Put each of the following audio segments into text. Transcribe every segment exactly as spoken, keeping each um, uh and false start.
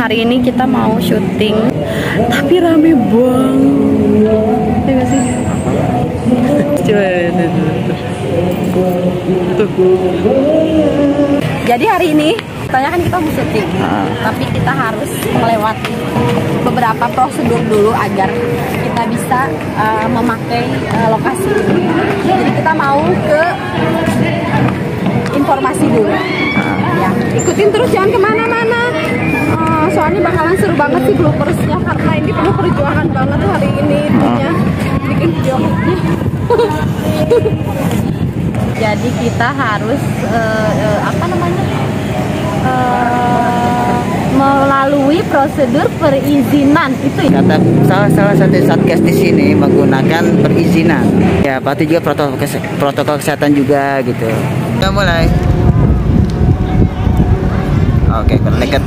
hari ini kita mau syuting, tapi rame banget. Ya gak sih? Coba tuh, tuh. Jadi hari ini katanya kan kita mau syuting, ah. tapi kita harus melewati beberapa prosedur dulu agar kita bisa uh, memakai uh, lokasi ini. Jadi kita mau ke informasi dulu. Ya, ikutin terus, jangan kemana-mana. Uh, soalnya bakalan seru banget sih bloopersnya, karena ini penuh perjuangan banget hari ini intinya bikin video ini. Jadi kita harus uh, uh, apa namanya uh, melalui prosedur perizinan itu. Kata salah salah satu satgas di sini menggunakan perizinan. Ya, pasti juga protokol protokol kesehatan juga gitu. Kita mulai. Oke, dekat.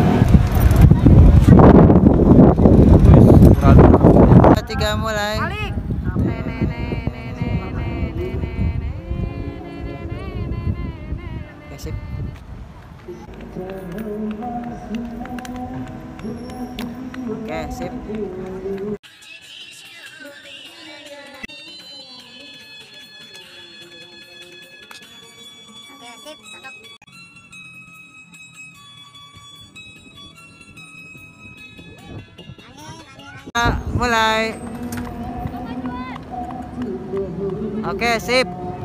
Tiga mulai. Oke, sip. Oke, sip. Oke, sip, cocok. Mulai. Oke, sip.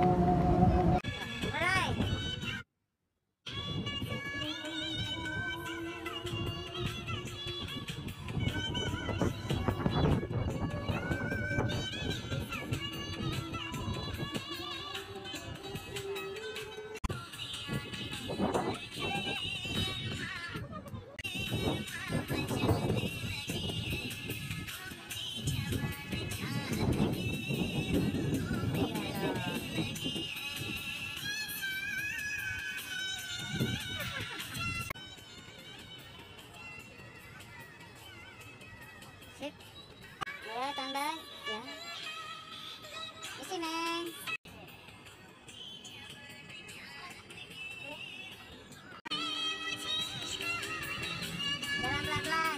Sip. Ya, tanda ya. Isi, Neng. Jalan pelan-pelan.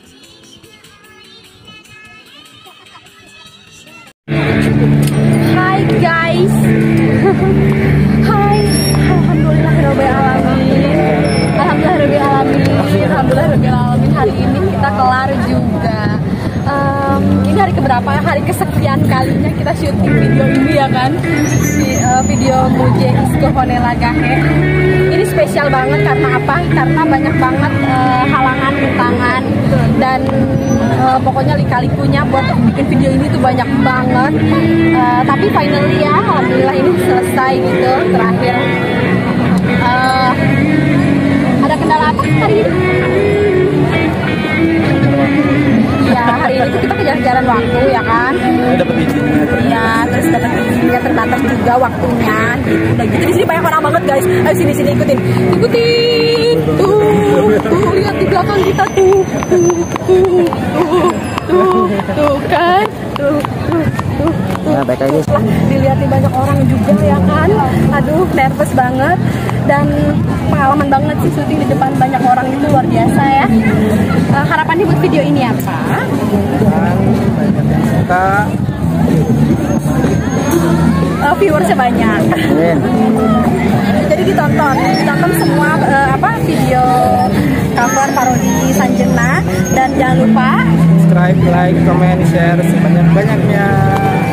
Hai guys. Hai. Alhamdulillahirabbil alamin. Alhamdulillahirabbil alamin. Alhamdulillahirabbil alamin. Hari ini kita kelar juga. Um, ini hari keberapa? Hari kesekian kalinya kita syuting video ini ya kan? Di, uh, video Muje Isco Honela Gahe. Ini spesial banget karena apa? Karena banyak banget uh, halangan, rintangan, dan uh, pokoknya lika-likunya buat bikin video ini tuh banyak banget. Uh, tapi finally ya, alhamdulillah ini selesai gitu. Terakhir uh, ada kendala apa hari ini? Ya, hari ini tuh kita kejar-kejaran waktu ya kan? Dapat izinnya. Ya, terus dapat izinnya terbatas juga waktunya gitu. Udah gitu di sini banyak orang banget guys. Ayo sini sini ikutin. Ikutin. Tuh, tuh lihat di belakang kita tuh. Tuh, tuh, tuh, tuh, tuh kan? Tuh, tuh, tuh. Nah, baik aja. Dilihatin banyak orang juga ya kan? Aduh, nervous banget dan pengalaman banget sih syuting di depan banyak orang itu luar biasa ya. Uh, harapannya buat video ini apa? Kak. Uh, viewersnya banyak. Yeah. Jadi ditonton, ditonton semua uh, apa video cover parodi Sanjena, dan jangan lupa subscribe, like, comment, share sebanyak-banyaknya.